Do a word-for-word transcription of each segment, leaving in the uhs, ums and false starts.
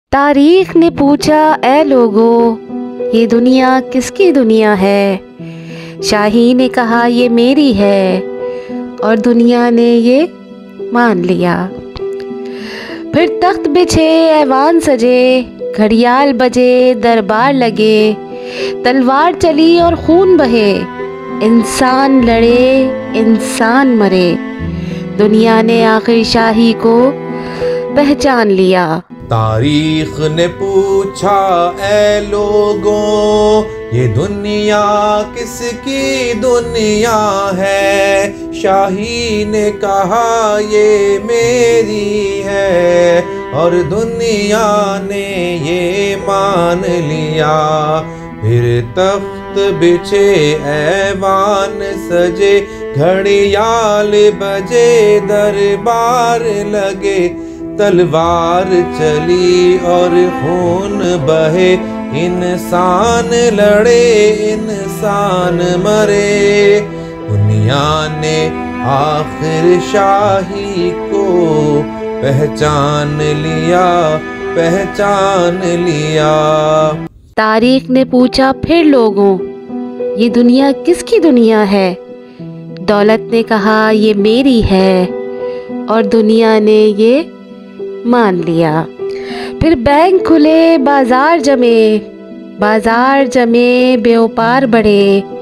تاریخ نے پوچھا اے لوگو یہ دنیا کس کی دنیا ہے؟ شاہی نے کہا یہ میری ہے، اور دنیا نے یہ مان لیا۔ پھر تخت بچھے ایوان سجے، گھڑیال بجے دربار لگے، تلوار چلی اور خون بہے، انسان لڑے انسان مرے، دنیا نے آخر شاہی کو پہچان لیا۔ تاریخ نے پوچھا اے لوگوں یہ دنیا کس کی دنیا ہے؟ شاہی نے کہا یہ میری ہے، اور دنیا نے یہ مان لیا۔ پھر تخت بچھے ایوان سجے، گھڑیال بجے دربار لگے، تلوار چلی اور خون بہے، انسان لڑے انسان مرے، دنیا نے آخر شاہی کو پہچان لیا پہچان لیا۔ تاریخ نے پوچھا پھر لوگوں یہ دنیا کس کی دنیا ہے؟ دولت نے کہا یہ میری ہے، اور دنیا نے یہ مان لیا۔ پھر بینک کھلے بازار جمے، بازار جمے بیوپار بڑھے،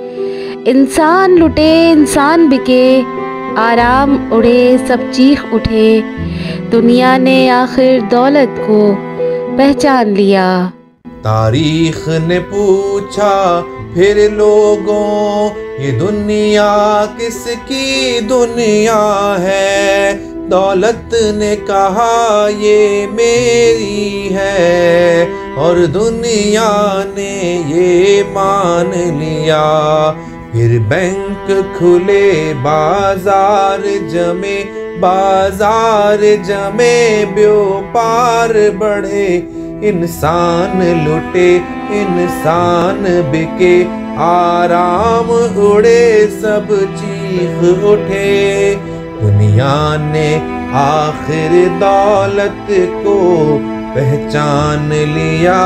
انسان لٹے انسان بکے، آرام اڑے سب چیخ اٹھے، دنیا نے آخر دولت کو پہچان لیا۔ تاریخ نے پوچھا پھر لوگوں یہ دنیا کس کی دنیا ہے؟ دولت نے کہا یہ میری ہے، اور دنیا نے یہ مان لیا۔ پھر بینک کھلے بازار جمے، بازار جمے بیوپار بڑھے، انسان لٹے انسان بکے، آرام اڑے سب چیخ اٹھے، دنیا نے آخر دولت کو پہچان لیا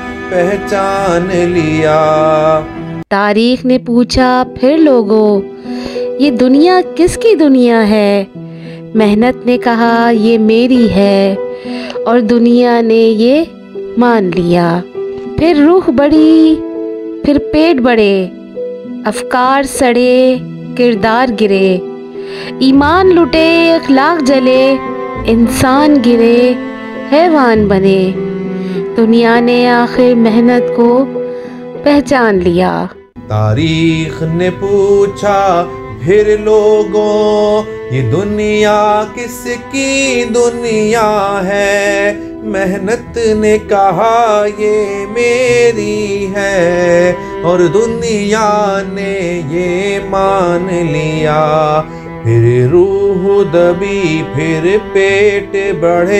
پہچان لیا۔ تاریخ نے پوچھا پھر لوگوں یہ دنیا کس کی دنیا ہے؟ محنت نے کہا یہ میری ہے، اور دنیا نے یہ مان لیا۔ پھر روح بڑھی پھر پیٹ بڑھے، افکار سڑے کردار گرے، ایمان لٹے اخلاق جلے، انسان گرے حیوان بنے، دنیا نے آخر محنت کو پہچان لیا۔ تاریخ نے پوچھا پھر لوگوں یہ دنیا کس کی دنیا ہے؟ محنت نے کہا یہ میری ہے، اور دنیا نے یہ مان لیا۔ پھر روح دبی پھر پیٹ بڑھے،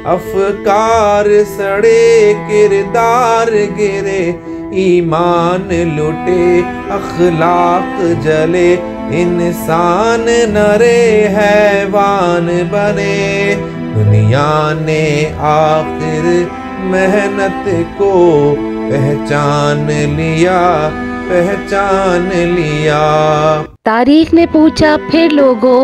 افکار سڑے کردار گرے، ایمان لٹے اخلاق جلے، انسان نرے حیوان بنے، دنیا نے آخر محنت کو پہچان لیا پہچان لیا۔ تاریخ نے پوچھا پھر لوگوں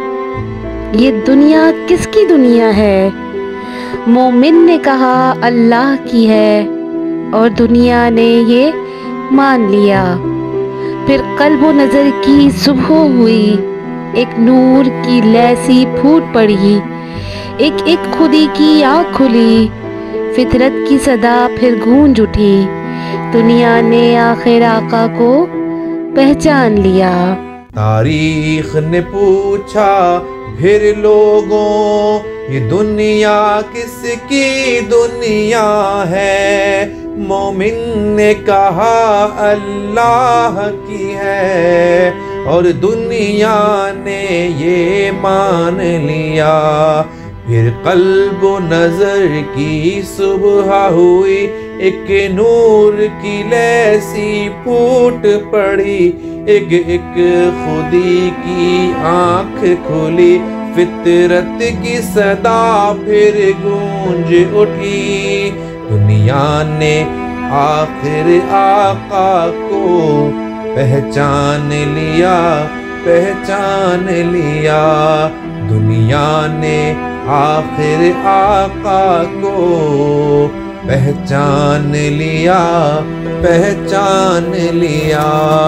یہ دنیا کس کی دنیا ہے؟ مومن نے کہا اللہ کی ہے، اور دنیا نے یہ مان لیا۔ پھر قلب و نظر کی صبح ہوئی، ایک نور کی لیسی پھوٹ پڑی، ایک ایک خودی کی آنکھ کھلی، فطرت کی صدا پھر گونج اٹھی، دنیا نے آخر آقا کو پہچان لیا۔ تاریخ نے پوچھا پھر لوگوں یہ دنیا کس کی دنیا ہے؟ مومن نے کہا اللہ کی ہے، اور دنیا نے یہ مان لیا۔ پھر قلب و نظر کی صبح ہوئی، ایک نور کی لیسی پھوٹ پڑی، ایک ایک خودی کی آنکھ کھلی، فطرت کی صدا پھر گونج اٹھی، دنیا نے آخر آقا کو پہچان لیا پہچان لیا دنیا نے آخر آقا کو پہچان لیا پہچان لیا۔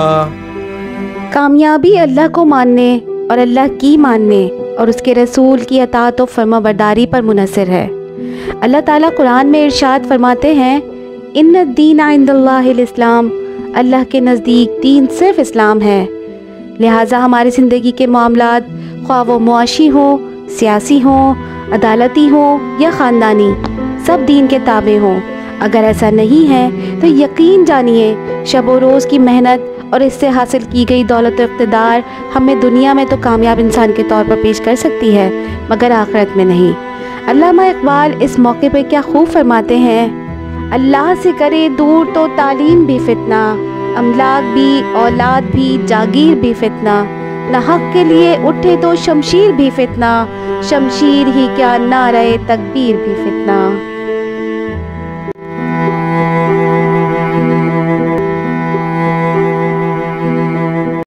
کامیابی اللہ کو ماننے اور اللہ کی ماننے اور اس کے رسول کی اطاعت و فرما برداری پر منحصر ہے۔ اللہ تعالیٰ قرآن میں ارشاد فرماتے ہیں، ان الدین عند اللہ الاسلام، اللہ کے نزدیک دین صرف اسلام ہے۔ لہٰذا ہماری زندگی کے معاملات خواہ وہ معاشی ہوں، سیاسی ہوں، عدالتی ہوں یا خاندانی، سب دین کے تابع ہوں۔ اگر ایسا نہیں ہے تو یقین جانیے شب و روز کی محنت اور اس سے حاصل کی گئی دولت و اقتدار ہمیں دنیا میں تو کامیاب انسان کے طور پر پیش کر سکتی ہے، مگر آخرت میں نہیں۔ علامہ اقبال اس موقع پہ کیا خوب فرماتے ہیں، اللہ سے کرے دور تو تعلیم بھی فتنہ، املاک بھی، اولاد بھی، جاگیر بھی فتنہ، نہ حق کے لیے اٹھے تو شمشیر بھی فتنہ، شمشیر ہی کیا نعرہ تکبیر بھی فتنہ۔